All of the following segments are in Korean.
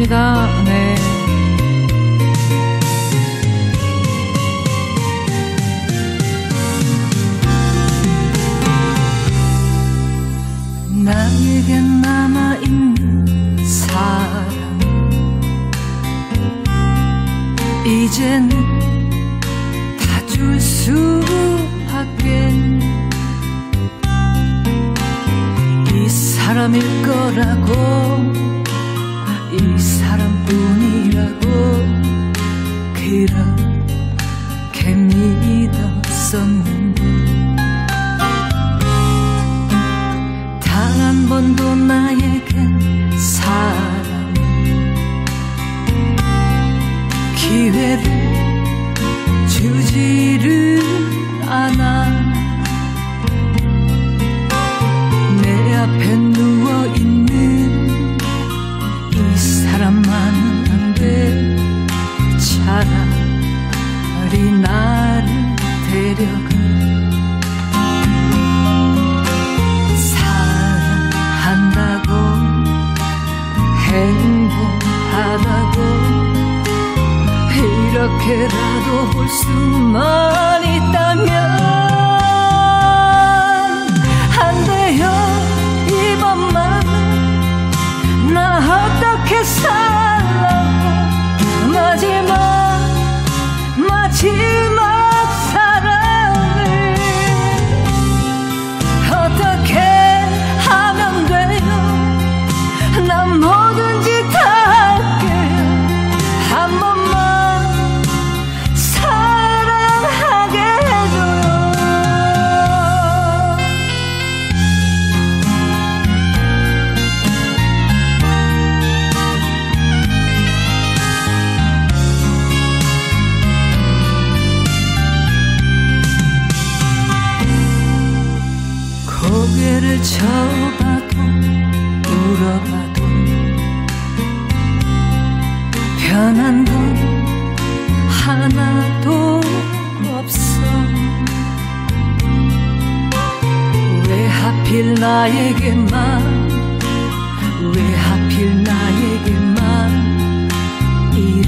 감사합니다. 네. 나에게 남아있는 사랑 이제는 다 줄 수밖에 이 사람일 거라고 이 사람뿐이라고 그렇게 믿었었는데 단 한 번도 나에겐 사랑 기회를 주지를 않아 내 앞에 누워있는 이 사람만은 안 돼 차라리 나를 데려가 사랑한다고 행복하다고 이렇게라도 볼 수만 있다면 안 돼요 이번만은 나 어떻게 살라고 마지막 사랑을 어떻게 하면 돼요 난 뭐든지 다 할게요 한 번만 사랑하게 해줘요 고개를 쳐봐도 울어봐도 변한 건 하나도 없어 왜 하필 나에게만 왜 하필 나에게만 이런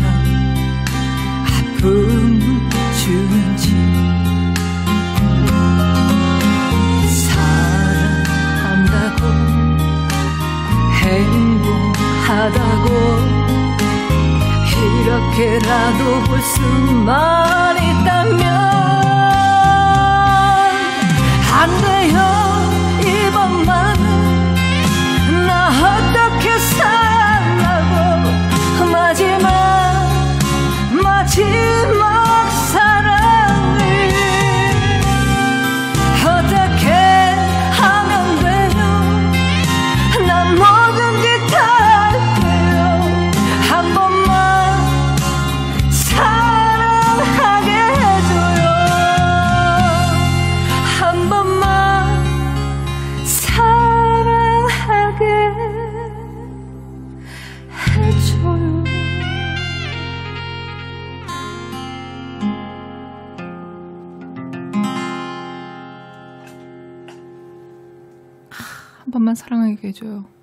아픔을 주는지 사랑한다고 행복하다고 이렇게라도 볼 수만 있다면 안 돼요 이번만은 나 어떻게 살라고 마지막 사랑을 어떻게 하면 돼요 난 뭐든지 다 할게요 한 번만 사랑하게 해줘요 한 번만 사랑하게 해줘요 한 번만 사랑하게 해줘요.